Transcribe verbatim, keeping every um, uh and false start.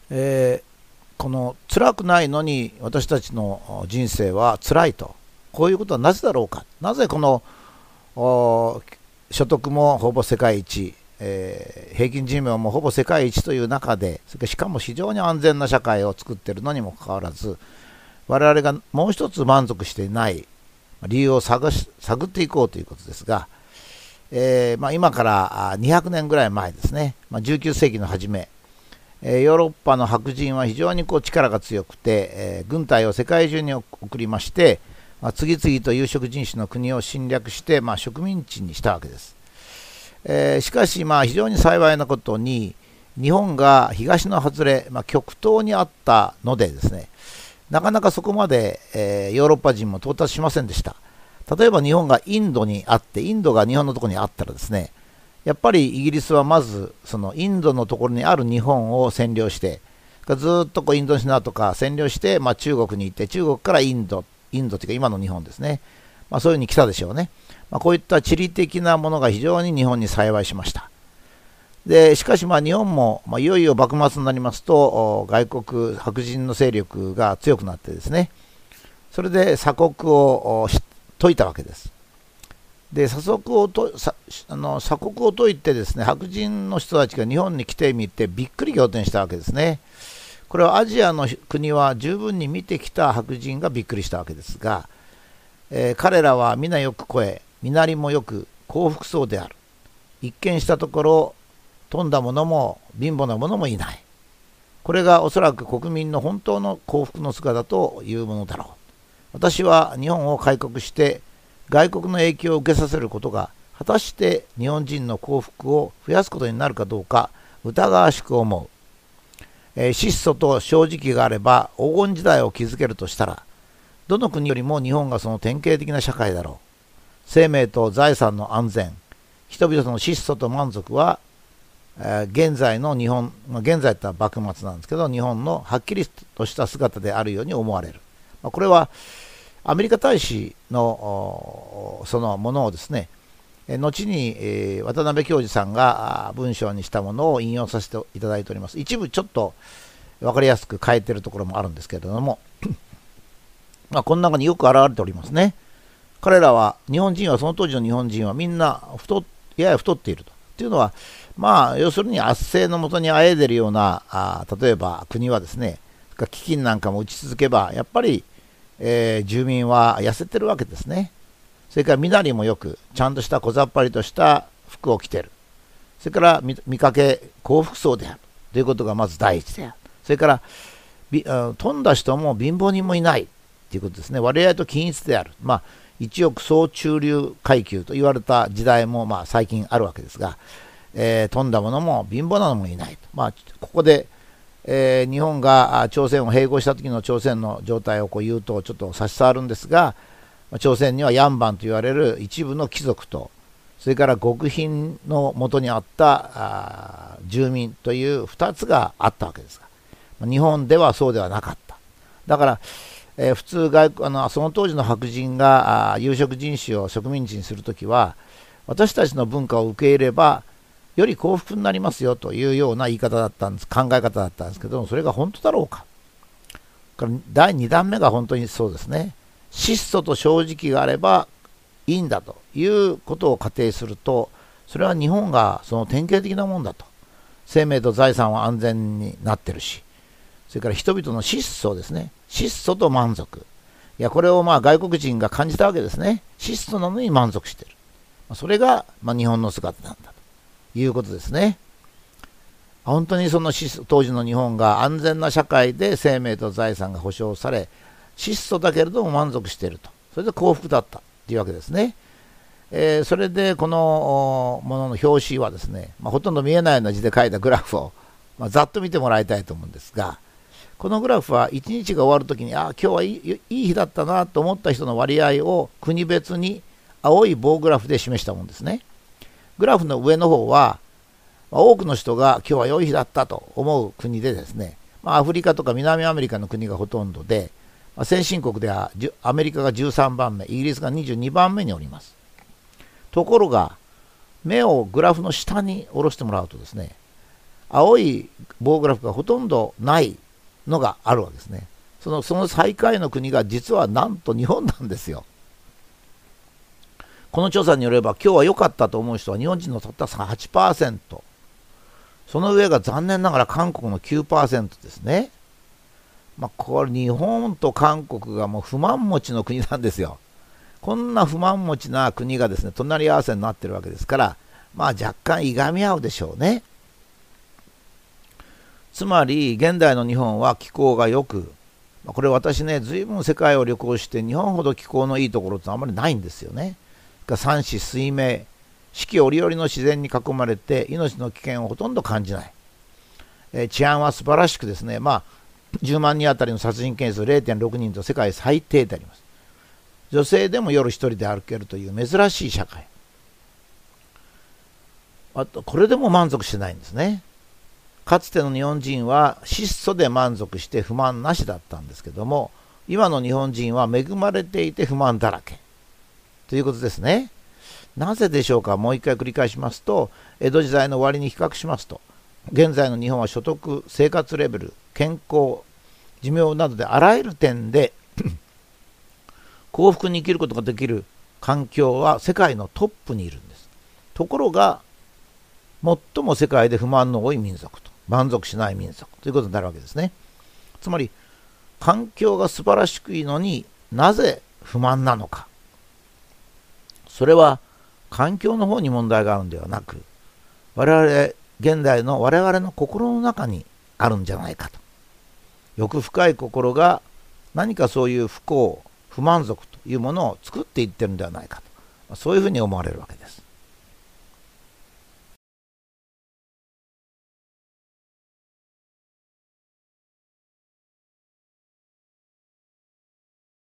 えーこの辛くないのに私たちの人生は辛いと、こういうことはなぜだろうか。なぜこの所得もほぼ世界一、えー平均寿命もほぼ世界一という中で、それからしかも非常に安全な社会を作っているのにもかかわらず、我々がもう一つ満足していない理由を探し探っていこうということですが、えーまあ、今からにひゃくねんぐらい前ですね、まあ、じゅうきゅうせいきの初め、えーヨーロッパの白人は非常にこう力が強くて、えー軍隊を世界中に送りまして、まあ、次々と有色人種の国を侵略して、まあ、植民地にしたわけです。えーしかし、まあ、非常に幸いなことに、日本が東の外れ、まあ、極東にあったのでですね、なかなかそこまで、えーヨーロッパ人も到達しませんでした。例えば日本がインドにあって、インドが日本のところにあったらですね、やっぱりイギリスはまずそのインドのところにある日本を占領して、ずっとこうインドシナとか占領して、まあ、中国に行って、中国からインド、インドというか今の日本ですね、まあ、そういうふうに来たでしょうね。まあ、こういった地理的なものが非常に日本に幸いしました。でしかしまあ日本も、まあ、いよいよ幕末になりますと、外国白人の勢力が強くなってですね、それで鎖国を解いたわけです。で鎖国をとさあの鎖国を解いてですね、白人の人たちが日本に来てみてびっくり仰天したわけですね。これはアジアの国は十分に見てきた白人がびっくりしたわけですが、えー彼らは皆よく声、身なりもよく幸福そうである。一見したところ富んだ者も貧乏な者もいない。これがおそらく国民の本当の幸福の姿というものだろう。私は日本を開国して外国の影響を受けさせることが果たして日本人の幸福を増やすことになるかどうか疑わしく思う。えー質素と正直があれば黄金時代を築けるとしたら、どの国よりも日本がその典型的な社会だろう。生命と財産の安全、人々の質素と満足は、えー現在の日本、まあ、現在とは幕末なんですけど、日本のはっきりとした姿であるように思われる。まあ、これはアメリカ大使のおそのものをですね、え後に、えー渡辺教授さんがあ文章にしたものを引用させていただいております。一部ちょっと分かりやすく変えているところもあるんですけれども、まあ、この中によく表れておりますね。彼らは、日本人は、その当時の日本人はみんな太っやや太っていると。っていうのは、まあ、要するに圧政のもとにあえいでいるような、あ例えば国はですね、飢饉なんかも打ち続けば、やっぱり、えー住民は痩せてるわけですね。それから身なりもよく、ちゃんとした小ざっぱりとした服を着てる。それから見見かけ幸福そうであるということがまず第一である。それからびあ富んだ人も貧乏人もいないということですね。割合と均一である。まあ、一億総中流階級と言われた時代もまあ最近あるわけですが、えー富んだ者も貧乏なのもいないと。まあ、ここで、えー日本があ朝鮮を併合した時の朝鮮の状態をこう言うとちょっと差し障るんですが、朝鮮にはヤンバンと言われる一部の貴族と、それから極貧の元にあったあ住民というふたつがあったわけですが、日本ではそうではなかった。だから、えー普通外国あのその当時の白人があ有色人種を植民地にするときは、私たちの文化を受け入れればより幸福になりますよというような言い方だったんです、考え方だったんですけども、それが本当だろうか。からだいにだんめが本当にそうですね。質素と正直があればいいんだということを仮定すると、それは日本がその典型的なもんだと。生命と財産は安全になってるし、それから人々の質素ですね。質素と満足。いや、これをまあ外国人が感じたわけですね。質素なのに満足している。それがまあ日本の姿なんだということですね。本当にその質素、当時の日本が安全な社会で生命と財産が保障され、質素だけれども満足していると。それで幸福だったというわけですね。えーそれでこのものの表紙はですね、まあ、ほとんど見えないような字で書いたグラフを、まあ、ざっと見てもらいたいと思うんですが、このグラフはいちにちが終わるときに、ああ、今日はいい、いい日だったなと思った人の割合を国別に青い棒グラフで示したものですね。グラフの上の方は、まあ多くの人が今日は良い日だったと思う国でですね、まあ、アフリカとか南アメリカの国がほとんどで、まあ、先進国ではじゅアメリカがじゅうさんばんめ、イギリスがにじゅうにばんめにおります。ところが、目をグラフの下に下ろしてもらうとですね、 青い棒グラフがほとんどないのがあるわけですね。そのその最下位の国が実はなんと日本なんですよ。この調査によれば今日は良かったと思う人は日本人のたったはちパーセント、その上が残念ながら韓国の きゅうパーセント ですね。まあ、これ日本と韓国がもう不満持ちの国なんですよ。こんな不満持ちな国がですね隣り合わせになってるわけですから、まあ若干いがみ合うでしょうね。つまり現代の日本は気候がよく、これ私ね随分世界を旅行して日本ほど気候のいいところってあんまりないんですよね。山紫水明、四季折々の自然に囲まれて命の危険をほとんど感じない、えー、治安は素晴らしくですね、まあじゅうまんにんあたりの殺人件数 れいてんろくにんと世界最低であります。女性でも夜一人で歩けるという珍しい社会。あとこれでも満足してないんですね。かつての日本人は質素で満足して不満なしだったんですけども、今の日本人は恵まれていて不満だらけということですね。なぜでしょうか。もう一回繰り返しますと、江戸時代の終わりに比較しますと、現在の日本は所得、生活レベル、健康、寿命などであらゆる点で幸福に生きることができる環境は世界のトップにいるんです。ところが最も世界で不満の多い民族と満足しない民族ということになるわけですね。つまり環境が素晴らしくいいのになぜ不満なのか。それは環境の方に問題があるんではなく、我々現代の我々の心の中にあるんじゃないかと。欲深い心が何かそういう不幸、不満足というものを作っていってるんではないかと、そういうふうに思われるわけです。